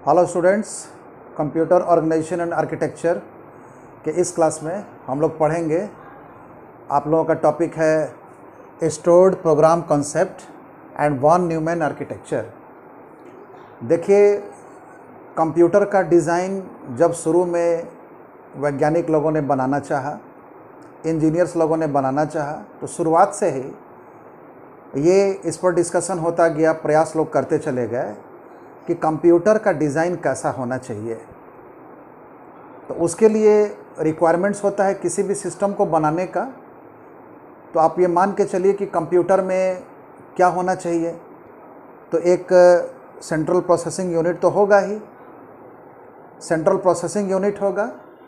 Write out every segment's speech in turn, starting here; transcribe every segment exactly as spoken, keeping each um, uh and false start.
Hello students, computer organisation and architecture के इस class में हम लोग पढ़ेंगे। आप लोगों का टॉपिक है stored program concept and von Neumann architecture. देखिए, कंप्यूटर का डिज़ाइन जब शुरू में वैज्ञानिक लोगों ने बनाना चाहा, इंजीनियर्स लोगों ने बनाना चाहा, तो शुरुआत से ही ये इस पर डिस्कशन होता गया, प्रयास लोग करते चले गए कि कंप्यूटर का डिज़ाइन कैसा होना चाहिए। तो उसके लिए रिक्वायरमेंट्स होता है किसी भी सिस्टम को बनाने का। तो आप ये मान के चलिए कि कंप्यूटर में क्या होना चाहिए। तो एक सेंट्रल प्रोसेसिंग यूनिट तो होगा ही, सेंट्रल प्रोसेसिंग यूनिट होगा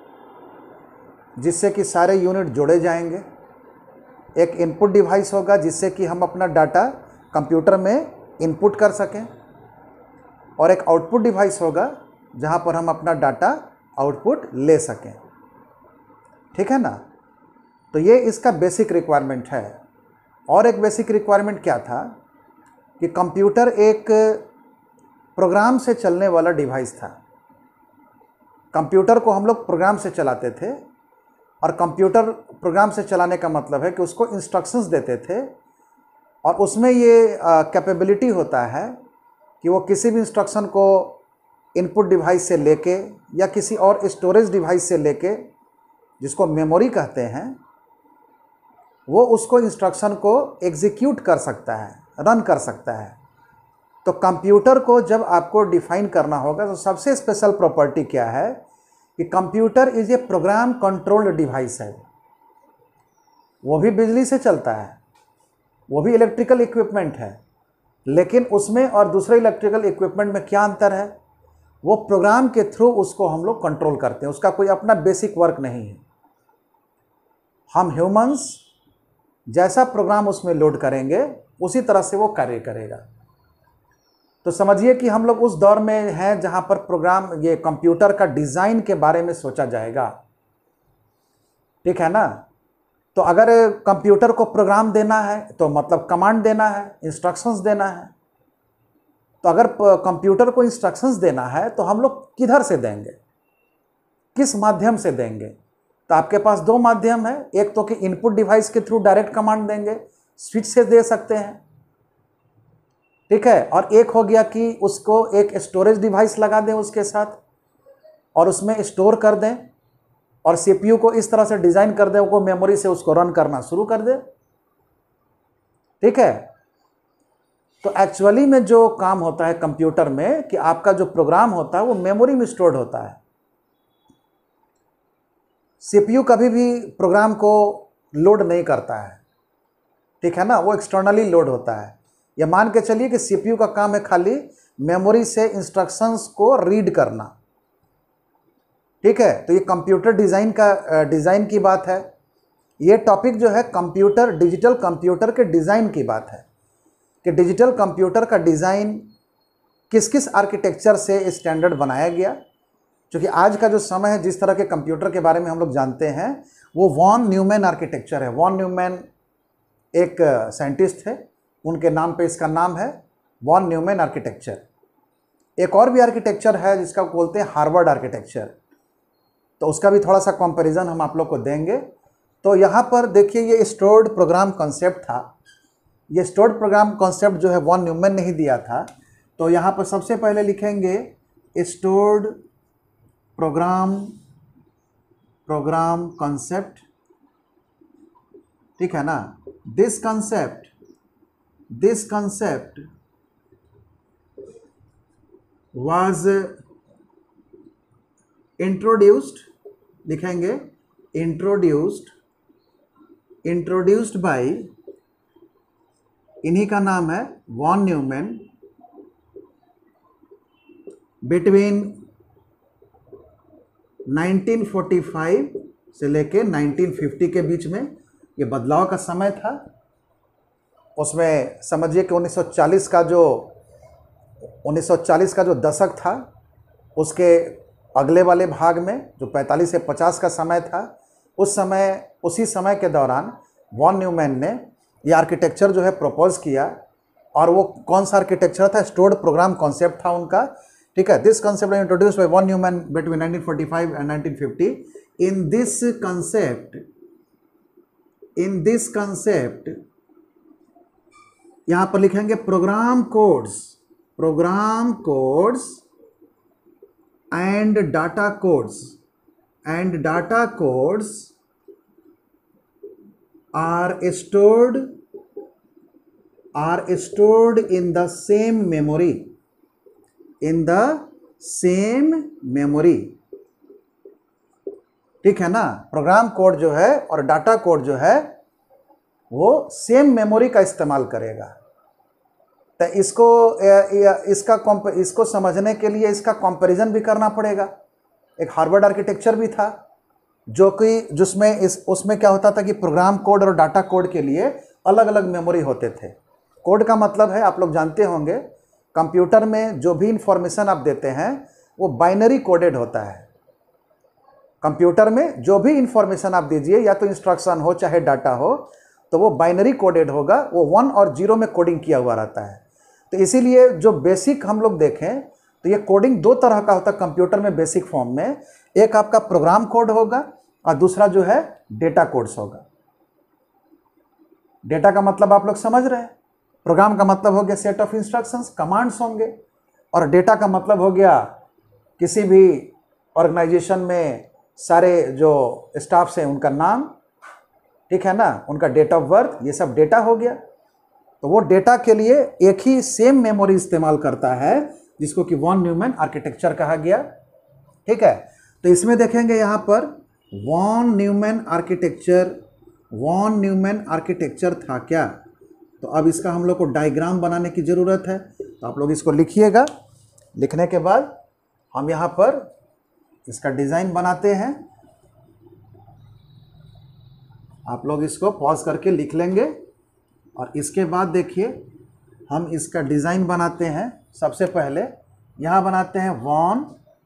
जिससे कि सारे यूनिट जोड़े जाएंगे। एक इनपुट डिवाइस होगा जिससे कि हम अपना डाटा कंप्यूटर में इनपुट कर सकें, और एक आउटपुट डिवाइस होगा जहां पर हम अपना डाटा आउटपुट ले सकें। ठीक है ना। तो ये इसका बेसिक रिक्वायरमेंट है। और एक बेसिक रिक्वायरमेंट क्या था कि कंप्यूटर एक प्रोग्राम से चलने वाला डिवाइस था। कंप्यूटर को हम लोग प्रोग्राम से चलाते थे, और कंप्यूटर प्रोग्राम से चलाने का मतलब है कि उसको इंस्ट्रक्शंस देते थे, और उसमें ये कैपेबिलिटी होता है कि वो किसी भी इंस्ट्रक्शन को इनपुट डिवाइस से लेके या किसी और स्टोरेज डिवाइस से लेके, जिसको मेमोरी कहते हैं, वो उसको इंस्ट्रक्शन को एग्जीक्यूट कर सकता है, रन कर सकता है। तो कंप्यूटर को जब आपको डिफाइन करना होगा तो सबसे स्पेशल प्रॉपर्टी क्या है कि computer is a program controlled device है। वो भी बिजली से चलता है, वो भी इलेक्ट्रिकल इक्विपमेंट है, लेकिन उसमें और दूसरे इलेक्ट्रिकल इक्विपमेंट में क्या अंतर है? वो प्रोग्राम के थ्रू उसको हम लोग कंट्रोल करते हैं, उसका कोई अपना बेसिक वर्क नहीं है। हम ह्यूमंस जैसा प्रोग्राम उसमें लोड करेंगे उसी तरह से वो कार्य करेगा। तो समझिए कि हम लोग उस दौर में हैं जहां पर प्रोग्राम, ये कंप्यूटर का डिज़ाइन के बारे में सोचा जाएगा। ठीक है ना। तो अगर कंप्यूटर को प्रोग्राम देना है तो मतलब कमांड देना है, इंस्ट्रक्शंस देना है। तो अगर कंप्यूटर को इंस्ट्रक्शंस देना है तो हम लोग किधर से देंगे, किस माध्यम से देंगे? तो आपके पास दो माध्यम है। एक तो कि इनपुट डिवाइस के थ्रू डायरेक्ट कमांड देंगे, स्विच से दे सकते हैं। ठीक है। और एक हो गया कि उसको एक स्टोरेज डिवाइस लगा दें उसके साथ, और उसमें स्टोर कर दें, और सीपीयू को इस तरह से डिज़ाइन कर दे वो मेमोरी से उसको रन करना शुरू कर दे। ठीक है। तो एक्चुअली में जो काम होता है कंप्यूटर में कि आपका जो प्रोग्राम होता है वो मेमोरी में स्टोर्ड होता है। सीपीयू कभी भी प्रोग्राम को लोड नहीं करता है। ठीक है ना। वो एक्सटर्नली लोड होता है। ये मान के चलिए कि सीपीयू का काम है खाली मेमोरी से इंस्ट्रक्शंस को रीड करना। ठीक है। तो ये कंप्यूटर डिज़ाइन का डिज़ाइन की बात है। ये टॉपिक जो है कंप्यूटर, डिजिटल कंप्यूटर के डिज़ाइन की बात है कि डिजिटल कंप्यूटर का डिज़ाइन किस किस आर्किटेक्चर से स्टैंडर्ड बनाया गया। क्योंकि आज का जो समय है, जिस तरह के कंप्यूटर के बारे में हम लोग जानते हैं, वो वॉन न्यूमैन आर्किटेक्चर है। वॉन न्यूमैन एक साइंटिस्ट थे, उनके नाम पे इसका नाम है वॉन न्यूमैन आर्किटेक्चर। एक और भी आर्किटेक्चर है जिसका बोलते हैं हार्वर्ड आर्किटेक्चर। तो उसका भी थोड़ा सा कंपैरिजन हम आप लोग को देंगे। तो यहाँ पर देखिए, ये स्टोर्ड प्रोग्राम कॉन्सेप्ट था। ये स्टोर्ड प्रोग्राम कॉन्सेप्ट जो है वॉन न्यूमैन ने ही दिया था। तो यहाँ पर सबसे पहले लिखेंगे स्टोर्ड प्रोग्राम प्रोग्राम कॉन्सेप्ट। ठीक है ना। This concept this concept was introduced, लिखेंगे इंट्रोड्यूस्ड इंट्रोड्यूस्ड बाय, इन्हीं का नाम है Von Neumann, between nineteen forty five से लेके नाइनटीन फिफ्टी के बीच में। ये बदलाव का समय था। उसमें समझिए कि उन्नीस सौ चालीस का जो उन्नीस सौ चालीस का जो दशक था, उसके अगले वाले भाग में जो पैंतालीस से पचास का समय था, उस समय उसी समय के दौरान वॉन न्यूमैन ने ये आर्किटेक्चर जो है प्रपोज किया। और वो कौन सा आर्किटेक्चर था? स्टोर्ड प्रोग्राम कॉन्सेप्ट था उनका ठीक है, this concept introduced by Von Neumann between nineteen forty five and nineteen fifty. In this concept in this concept यहां पर लिखेंगे program codes program codes and data codes and data codes are stored are stored in the same memory in the same memory. ठीक है ना, program code जो है और data code जो है वो सेम मेमोरी का इस्तेमाल करेगा. तो इसको इसका इसको समझने के लिए इसका कंपैरिजन भी करना पड़ेगा. एक हार्वर्ड आर्किटेक्चर भी था जो कि जिसमें इस उसमें क्या होता था कि प्रोग्राम कोड और डाटा कोड के लिए अलग अलग मेमोरी होते थे. कोड का मतलब है, आप लोग जानते होंगे, कंप्यूटर में जो भी इंफॉर्मेशन आप देते हैं वो बाइनरी कोडेड होता है. कंप्यूटर में जो भी इंफॉर्मेशन आप दीजिए, या तो इंस्ट्रक्शन हो चाहे डाटा हो, तो वो बाइनरी कोडेड होगा, वो वन और जीरो में कोडिंग किया हुआ रहता है. तो इसीलिए जो बेसिक हम लोग देखें तो ये कोडिंग दो तरह का होता है कंप्यूटर में बेसिक फॉर्म में. एक आपका प्रोग्राम कोड होगा और दूसरा जो है डेटा कोड्स होगा. डेटा का मतलब आप लोग समझ रहे हैं. प्रोग्राम का मतलब हो गया सेट ऑफ इंस्ट्रक्शंस, कमांड्स होंगे, और डेटा का मतलब हो गया किसी भी ऑर्गेनाइजेशन में सारे जो स्टाफ्स हैं उनका नाम, ठीक है ना, उनका डेट ऑफ बर्थ, ये सब डेटा हो गया. तो वो डेटा के लिए एक ही सेम मेमोरी इस्तेमाल करता है जिसको कि वॉन न्यूमैन आर्किटेक्चर कहा गया. ठीक है, तो इसमें देखेंगे यहाँ पर Von Neumann architecture Von Neumann architecture था क्या. तो अब इसका हम लोग को डायग्राम बनाने की ज़रूरत है. तो आप लोग इसको लिखिएगा. लिखने के बाद हम यहाँ पर इसका डिज़ाइन बनाते हैं. आप लोग इसको पॉज करके लिख लेंगे और इसके बाद देखिए हम इसका डिज़ाइन बनाते हैं. सबसे पहले यहाँ बनाते हैं वॉन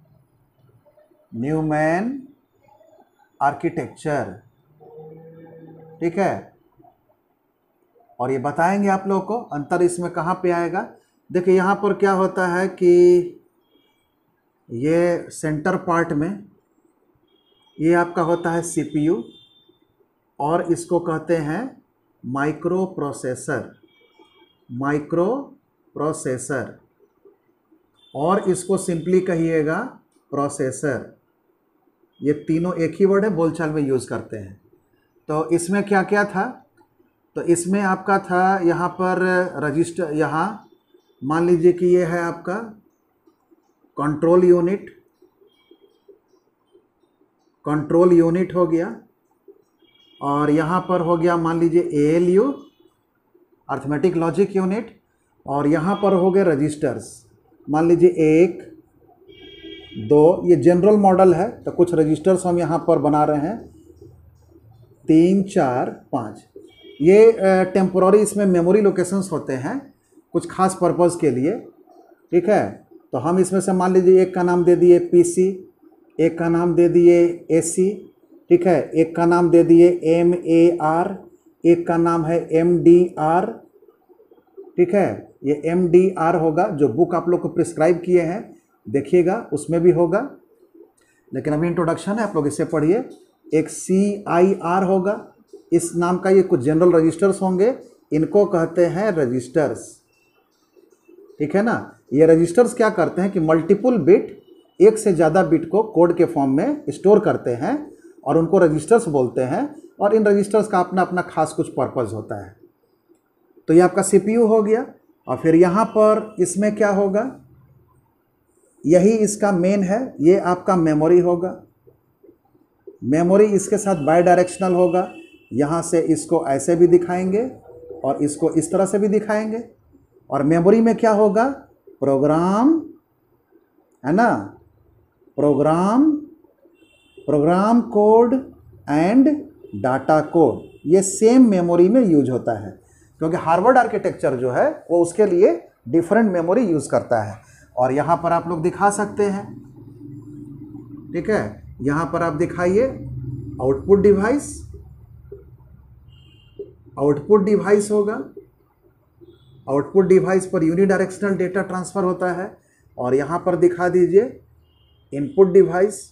न्यूमैन आर्किटेक्चर. ठीक है, और ये बताएंगे आप लोगों को अंतर इसमें कहाँ पे आएगा. देखिए यहाँ पर क्या होता है कि ये सेंटर पार्ट में ये आपका होता है सीपीयू, और इसको कहते हैं माइक्रो प्रोसेसर माइक्रो प्रोसेसर और इसको सिंपली कहिएगा प्रोसेसर. ये तीनों एक ही वर्ड है, बोलचाल में यूज़ करते हैं. तो इसमें क्या क्या था, तो इसमें आपका था यहाँ पर रजिस्टर. यहाँ मान लीजिए कि ये है आपका कंट्रोल यूनिट कंट्रोल यूनिट हो गया, और यहाँ पर हो गया मान लीजिए एएलयू अर्थमेटिक लॉजिक यूनिट, और यहाँ पर हो गए रजिस्टर्स. मान लीजिए एक दो, ये जनरल मॉडल है तो कुछ रजिस्टर्स हम यहाँ पर बना रहे हैं, तीन चार पाँच. ये टेम्पोररी इसमें मेमोरी लोकेशंस होते हैं कुछ खास पर्पज़ के लिए. ठीक है, तो हम इसमें से मान लीजिए एक का नाम दे दिए पीसी, एक का नाम दे दिए एसी, ठीक है, एक का नाम दे दिए एम ए आर, एक का नाम है एम डी आर. ठीक है, ये एम डी आर होगा जो बुक आप लोग को प्रिस्क्राइब किए हैं, देखिएगा उसमें भी होगा, लेकिन अभी इंट्रोडक्शन है, आप लोग इसे पढ़िए. एक सी आई आर होगा, इस नाम का ये कुछ जनरल रजिस्टर्स होंगे, इनको कहते हैं रजिस्टर्स. ठीक है ना, ये रजिस्टर्स क्या करते हैं कि मल्टीपल बिट, एक से ज़्यादा बिट को कोड के फॉर्म में स्टोर करते हैं और उनको रजिस्टर्स बोलते हैं, और इन रजिस्टर्स का अपना अपना खास कुछ पर्पज़ होता है. तो ये आपका सीपीयू हो गया, और फिर यहाँ पर इसमें क्या होगा, यही इसका मेन है, ये आपका मेमोरी होगा. मेमोरी इसके साथ बाई डायरेक्शनल होगा, यहाँ से इसको ऐसे भी दिखाएंगे और इसको इस तरह से भी दिखाएंगे. और मेमोरी में क्या होगा, प्रोग्राम, है ना, program program code and data code, ये सेम मेमोरी में यूज होता है, क्योंकि हार्वर्ड आर्किटेक्चर जो है वो उसके लिए डिफरेंट मेमोरी यूज़ करता है. और यहाँ पर आप लोग दिखा सकते हैं. ठीक है, यहाँ पर आप दिखाइए आउटपुट डिवाइस आउटपुट डिवाइस होगा. आउटपुट डिवाइस पर यूनिडायरेक्शनल डेटा ट्रांसफ़र होता है, और यहाँ पर दिखा दीजिए इनपुट डिवाइस,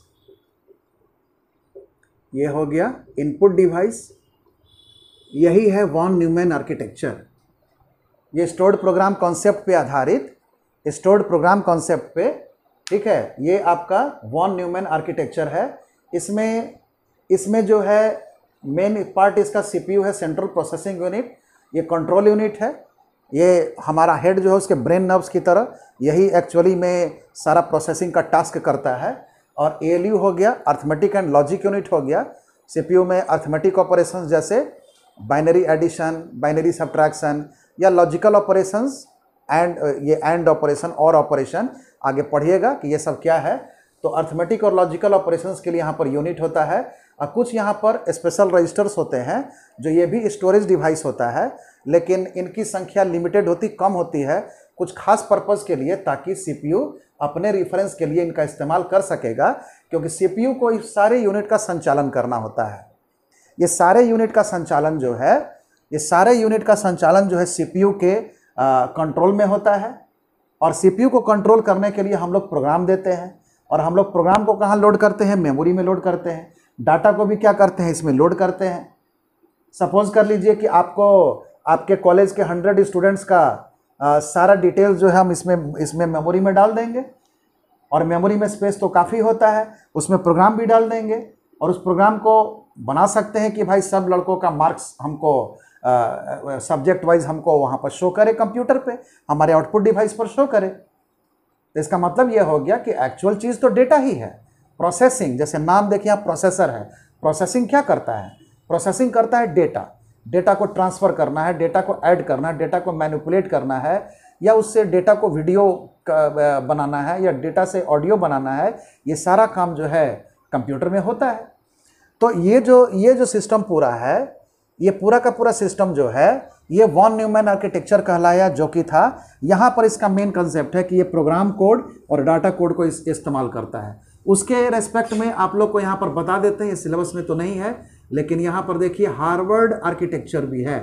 ये हो गया इनपुट डिवाइस। यही है वॉन न्यूमैन आर्किटेक्चर। ये स्टोर्ड प्रोग्राम कॉन्सेप्ट पे आधारित, स्टोर्ड प्रोग्राम कॉन्सेप्ट पे, ठीक है, ये आपका वॉन न्यूमैन आर्किटेक्चर है। इसमें इसमें जो है मेन पार्ट इसका सीपीयू है, सेंट्रल प्रोसेसिंग यूनिट। ये कंट्रोल यूनिट है, ये हमारा हेड जो है उसके ब्रेन नर्व्स की तरह यही एक्चुअली में सारा प्रोसेसिंग का टास्क करता है। और एएलयू हो गया अर्थमेटिक एंड लॉजिक यूनिट हो गया। सीपीयू में अर्थमेटिक ऑपरेशंस जैसे बाइनरी एडिशन, बाइनरी सब्ट्रैक्शन या लॉजिकल ऑपरेशंस एंड ये एंड ऑपरेशन और ऑपरेशन आगे पढ़िएगा कि ये सब क्या है। तो अर्थमेटिक और लॉजिकल ऑपरेशंस के लिए यहाँ पर यूनिट होता है। और कुछ यहाँ पर स्पेशल रजिस्टर्स होते हैं जो ये भी स्टोरेज डिवाइस होता है, लेकिन इनकी संख्या लिमिटेड होती, कम होती है कुछ खास पर्पज़ के लिए, ताकि सीपीयू अपने रेफरेंस के लिए इनका इस्तेमाल कर सकेगा, क्योंकि सीपीयू को इस सारे यूनिट का संचालन करना होता है। ये सारे यूनिट का संचालन जो है ये सारे यूनिट का संचालन जो है सीपीयू के कंट्रोल में होता है। और सीपीयू को कंट्रोल करने के लिए हम लोग प्रोग्राम देते हैं, और हम लोग प्रोग्राम को कहाँ लोड करते हैं? मेमोरी में लोड करते हैं। डाटा को भी क्या करते हैं? इसमें लोड करते हैं। सपोज कर लीजिए कि आपको आपके कॉलेज के हंड्रेड स्टूडेंट्स का आ, सारा डिटेल्स जो है हम इसमें इसमें मेमोरी में डाल देंगे, और मेमोरी में स्पेस तो काफ़ी होता है, उसमें प्रोग्राम भी डाल देंगे, और उस प्रोग्राम को बना सकते हैं कि भाई सब लड़कों का मार्क्स हमको सब्जेक्ट वाइज हमको वहाँ पर शो करे, कंप्यूटर पे हमारे आउटपुट डिवाइस पर शो करे। तो इसका मतलब यह हो गया कि एक्चुअल चीज़ तो डेटा ही है। प्रोसेसिंग, जैसे नाम देखिए आप, प्रोसेसर है। प्रोसेसिंग क्या करता है? प्रोसेसिंग करता है डेटा। डेटा को ट्रांसफ़र करना है, डेटा को ऐड करना है, डेटा को मैनिपुलेट करना है, या उससे डेटा को वीडियो बनाना है, या डेटा से ऑडियो बनाना है। ये सारा काम जो है कंप्यूटर में होता है। तो ये जो ये जो सिस्टम पूरा है, ये पूरा का पूरा सिस्टम जो है ये वॉन न्यूमैन आर्किटेक्चर कहलाया, जो कि था यहाँ पर इसका मेन कंसेप्ट है कि ये प्रोग्राम कोड और डाटा कोड को इस, इस्तेमाल करता है। उसके रेस्पेक्ट में आप लोग को यहाँ पर बता देते हैं, ये सिलेबस में तो नहीं है, लेकिन यहाँ पर देखिए हार्वर्ड आर्किटेक्चर भी है।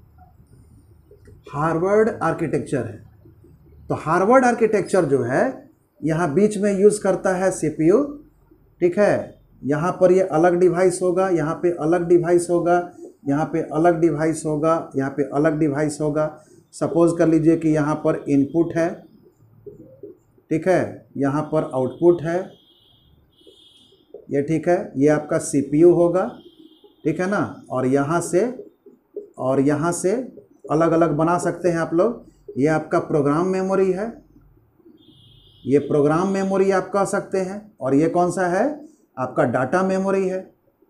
हार्वर्ड आर्किटेक्चर है। तो हार्वर्ड आर्किटेक्चर जो है यहाँ बीच में यूज़ करता है सीपीयू, ठीक है। यहाँ पर ये अलग डिवाइस होगा, यहाँ पे अलग डिवाइस होगा, यहाँ पे अलग डिवाइस होगा, यहाँ पे अलग डिवाइस होगा। सपोज कर लीजिए कि यहाँ पर इनपुट है, ठीक है, यहाँ पर आउटपुट है, ये ठीक है, ये आपका सीपीयू होगा, ठीक है ना। और यहाँ से और यहाँ से अलग अलग बना सकते हैं आप लोग। ये आपका प्रोग्राम मेमोरी है, ये प्रोग्राम मेमोरी आप कह सकते हैं, और ये कौन सा है? आपका डाटा मेमोरी है,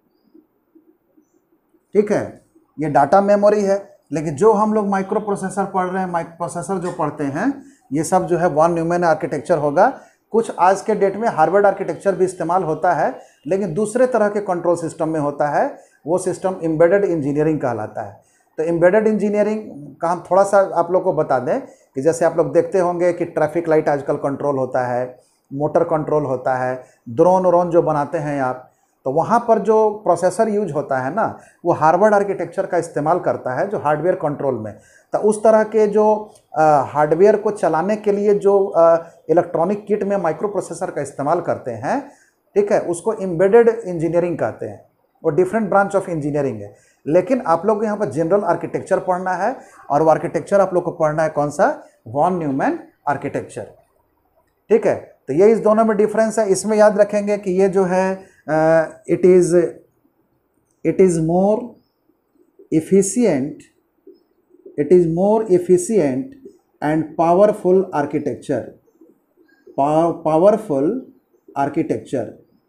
ठीक है, ये डाटा मेमोरी है। लेकिन जो हम लोग माइक्रो प्रोसेसर पढ़ रहे हैं, माइक्रो प्रोसेसर जो पढ़ते हैं, ये सब जो है वॉन न्यूमैन आर्किटेक्चर होगा। कुछ आज के डेट में हार्वर्ड आर्किटेक्चर भी इस्तेमाल होता है, लेकिन दूसरे तरह के कंट्रोल सिस्टम में होता है। वो सिस्टम एम्बेडेड इंजीनियरिंग कहलाता है। तो एम्बेडेड इंजीनियरिंग का हम थोड़ा सा आप लोग को बता दें कि जैसे आप लोग देखते होंगे कि ट्रैफिक लाइट आजकल कंट्रोल होता है, मोटर कंट्रोल होता है, ड्रोन व्रोन जो बनाते हैं आप, तो वहाँ पर जो प्रोसेसर यूज होता है ना, वो हार्वर्ड आर्किटेक्चर का इस्तेमाल करता है, जो हार्डवेयर कंट्रोल में। तो उस तरह के जो हार्डवेयर को चलाने के लिए जो इलेक्ट्रॉनिक किट में माइक्रो प्रोसेसर का इस्तेमाल करते हैं, ठीक है, उसको एम्बेडेड इंजीनियरिंग कहते हैं। वो डिफरेंट ब्रांच ऑफ इंजीनियरिंग है। लेकिन आप लोग को यहाँ पर जनरल आर्किटेक्चर पढ़ना है, और वो आर्किटेक्चर आप लोग को पढ़ना है कौन सा? वॉन न्यूमैन आर्किटेक्चर, ठीक है। तो ये इस दोनों में डिफरेंस है। इसमें याद रखेंगे कि ये जो है it is it is more efficient it is more efficient and powerful architecture powerful architecture,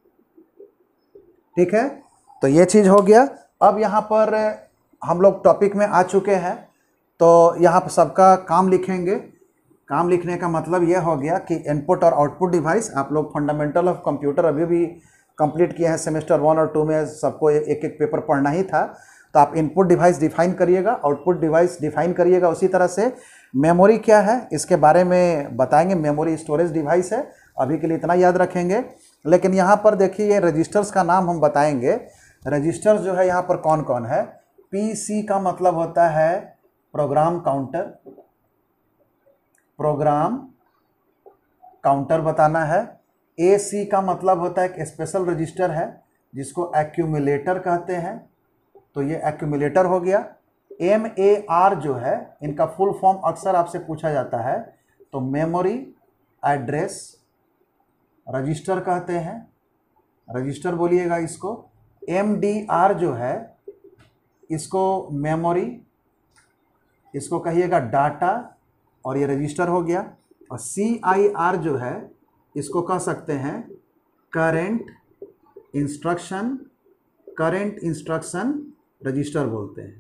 ठीक है। तो ये चीज़ हो गया। अब यहाँ पर हम लोग टॉपिक में आ चुके हैं, तो यहाँ पर सबका काम लिखेंगे। काम लिखने का मतलब यह हो गया कि इनपुट और आउटपुट डिवाइस, आप लोग फंडामेंटल ऑफ कंप्यूटर अभी भी कंप्लीट किए हैं, सेमेस्टर वन और टू में सबको एक एक पेपर पढ़ना ही था। तो आप इनपुट डिवाइस डिफाइन करिएगा, आउटपुट डिवाइस डिफाइन करिएगा। उसी तरह से मेमोरी क्या है इसके बारे में बताएंगे। मेमोरी स्टोरेज डिवाइस है, अभी के लिए इतना याद रखेंगे। लेकिन यहाँ पर देखिए ये रजिस्टर्स का नाम हम बताएंगे। रजिस्टर्स जो है यहाँ पर कौन कौन है? पीसी का मतलब होता है प्रोग्राम काउंटर, प्रोग्राम काउंटर बताना है। ए सी का मतलब होता है एक स्पेशल रजिस्टर है जिसको एक्यूमुलेटर कहते हैं, तो ये एक्यूमुलेटर हो गया। एम ए आर जो है इनका फुल फॉर्म अक्सर आपसे पूछा जाता है, तो मेमोरी एड्रेस रजिस्टर कहते हैं, रजिस्टर बोलिएगा इसको। एम डी आर जो है इसको मेमोरी, इसको कहिएगा डाटा, और ये रजिस्टर हो गया। और सी आई आर जो है इसको कह सकते हैं current instruction, current instruction register बोलते हैं,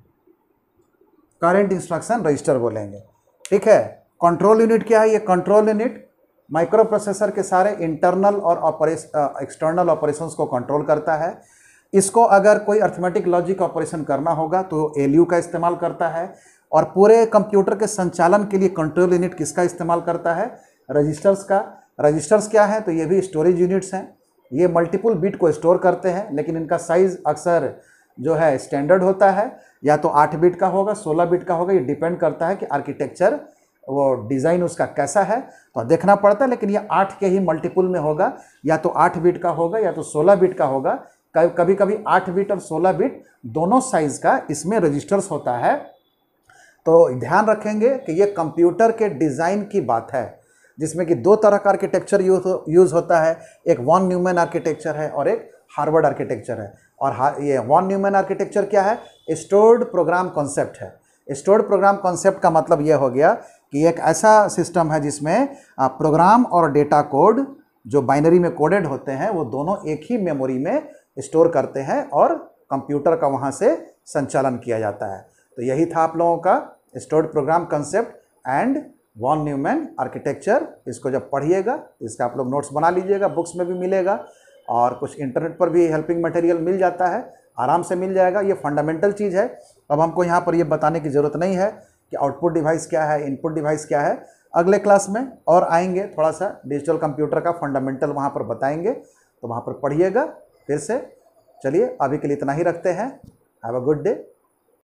करेंट इंस्ट्रक्शन रजिस्टर बोलेंगे, ठीक है। कंट्रोल यूनिट क्या है? ये कंट्रोल यूनिट माइक्रो प्रोसेसर के सारे इंटरनल और ऑपरेशन एक्सटर्नल ऑपरेशंस को कंट्रोल करता है। इसको अगर कोई अर्थमेटिक लॉजिक ऑपरेशन करना होगा तो एलयू का इस्तेमाल करता है, और पूरे कंप्यूटर के संचालन के लिए कंट्रोल यूनिट किसका इस्तेमाल करता है? रजिस्टर्स का। रजिस्टर्स क्या है? तो ये भी स्टोरेज यूनिट्स हैं। ये मल्टीपल बिट को स्टोर करते हैं, लेकिन इनका साइज अक्सर जो है स्टैंडर्ड होता है, या तो आठ बिट का होगा, सोलह बिट का होगा, ये डिपेंड करता है कि आर्किटेक्चर वो डिज़ाइन उसका कैसा है, तो देखना पड़ता है। लेकिन ये आठ के ही मल्टीपल में होगा, या तो आठ बिट का होगा या तो सोलह बिट का होगा। कभी कभी आठ बिट और सोलह बिट दोनों साइज़ का इसमें रजिस्टर्स होता है। तो ध्यान रखेंगे कि ये कंप्यूटर के डिज़ाइन की बात है, जिसमें कि दो तरह का आर्किटेक्चर यूज यूज़ होता है, एक वॉन न्यूमैन आर्किटेक्चर है और एक हार्वर्ड आर्किटेक्चर है। और ये वॉन न्यूमैन आर्किटेक्चर क्या है? स्टोर्ड प्रोग्राम कॉन्सेप्ट है। स्टोर्ड प्रोग्राम कॉन्सेप्ट का मतलब ये हो गया कि एक ऐसा सिस्टम है जिसमें प्रोग्राम और डेटा कोड जो बाइनरी में कोडेड होते हैं वो दोनों एक ही मेमोरी में स्टोर करते हैं और कंप्यूटर का वहाँ से संचालन किया जाता है। तो यही था आप लोगों का stored program concept and von Neumann architecture. इसको जब पढ़िएगा इसका आप लोग नोट्स बना लीजिएगा, बुक्स में भी मिलेगा और कुछ इंटरनेट पर भी हेल्पिंग मटेरियल मिल जाता है, आराम से मिल जाएगा। ये फंडामेंटल चीज़ है। अब हमको यहाँ पर ये बताने की ज़रूरत नहीं है कि आउटपुट डिवाइस क्या है, इनपुट डिवाइस क्या है। अगले क्लास में और आएंगे, थोड़ा सा डिजिटल कंप्यूटर का फंडामेंटल वहाँ पर बताएंगे, तो वहाँ पर पढ़िएगा फिर से। चलिए अभी के लिए इतना ही रखते हैं। Have a good day.